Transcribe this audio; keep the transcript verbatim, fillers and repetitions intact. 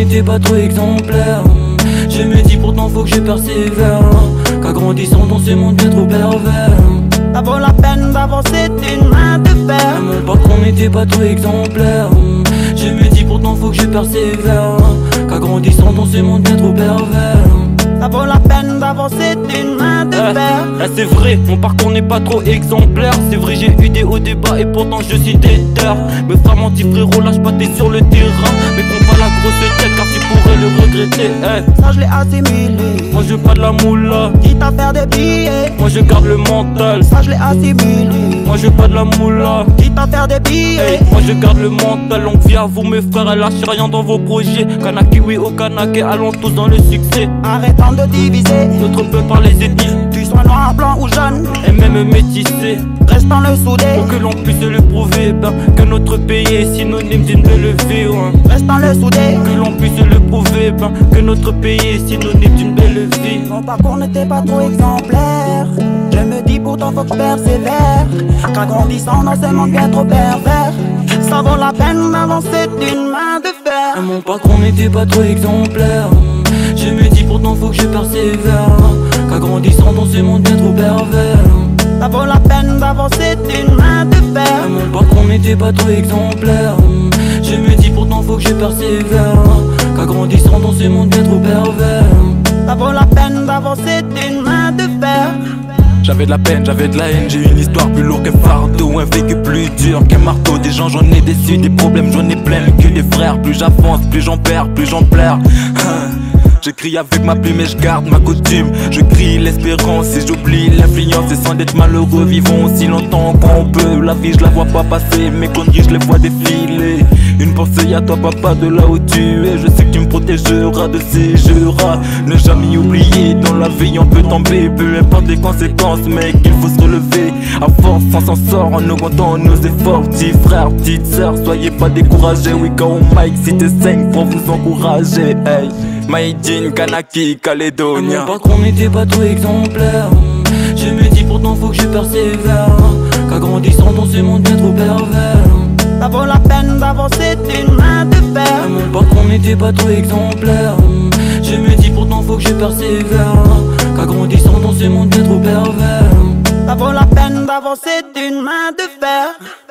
n'était pas trop exemplaire. Je me dis pourtant faut que je persévère, qu'à grandissant dans ce monde bien trop pervers. Ça vaut la peine d'avancer d'une main de fer. Mon patron n'était pas trop exemplaire. Je me dis pourtant faut que je persévère, qu'à grandissant dans ce monde bien trop pervers. Ça vaut la peine d'avancer d'une main de fer. Eh, eh, c'est vrai, mon parcours n'est pas trop exemplaire. C'est vrai, j'ai eu des hauts débats et pourtant je suis déter. Me frère menti frérot, lâche pas, t'es sur le terrain. Mais prends pas la grosse tête car tu pourrais le regretter. Eh, Ça je l'ai assimilé. moi je veux pas de la moula, Quitte à faire des billets. moi je garde le mental. Ça je l'ai assimilé. Moi je veux pas de la moula, Quitte à faire des billets. hey, moi je garde le mental. Longue vie à vous mes frères, elle lâche rien dans vos projets. Kanaki oui au Kanake, allons tous dans le succès. Arrêtons de diviser. Notre peuple par les ethnies, Tu sois noir, blanc ou jaune, et même métissé. restons le soudé. Pour que l'on puisse le prouver, ben, que notre pays est synonyme d'une belle vie, ouais. Restons le soudé. Que l'on puisse le prouver, ben, que notre pays est synonyme d'une belle vie. Mon parcours n'était pas trop exemplaire. Je me dis pourtant faut que je persévère, qu'en grandissant dans ce monde bien trop pervers. Ça vaut la peine d'avancer d'une main de fer. Mon parcours n'était pas trop exemplaire. Je me dis pourtant faut que je persévère, qu'à grandissant dans ce monde bien trop pervers. Ça vaut la peine d'avancer d'une main de fer. Mon parcours n'était pas trop exemplaire. Je me dis pourtant faut que je persévère, qu'à grandissant dans ce monde bien trop pervers. Ça vaut la peine d'avancer d'une main de fer. J'avais de la peine, j'avais de la haine, j'ai une histoire plus lourde qu'un fardeau, un vécu plus dur qu'un marteau. Des gens j'en ai déçu, des problèmes j'en ai plein le cul des frères. Plus j'avance, plus j'en perds, plus j'en pleure. J'écris avec ma plume et je garde ma coutume. Je crie l'espérance et j'oublie l'influence. Et sans être malheureux, vivons aussi longtemps qu'on peut. La vie je la vois pas passer, mes conneries je les vois défiler. Une pensée à toi papa de là où tu es. Je sais que tu me protégeras de ces jeux. Ne jamais oublier, dans la vie on peut tomber. Peu importe les conséquences mec, il faut se relever. À force on s'en sort en augmentant nos efforts. Petits frères, petites sœurs, soyez pas découragés. We go Mike, si t'es cinq pour vous encourager. Hey, Maïdine, Kanaki, Calédonia. Mon parcours n'était pas trop exemplaire. Je me dis pourtant faut que je persévère, qu'à grandissant dans ce monde bien trop pervers. Ça vaut la peine d'avancer d'une main de fer. Mon parcours n'était pas trop exemplaire. Je me dis pourtant faut que je persévère, qu'à grandissant dans ce monde bien trop pervers. Ça vaut la peine d'avancer d'une main de fer.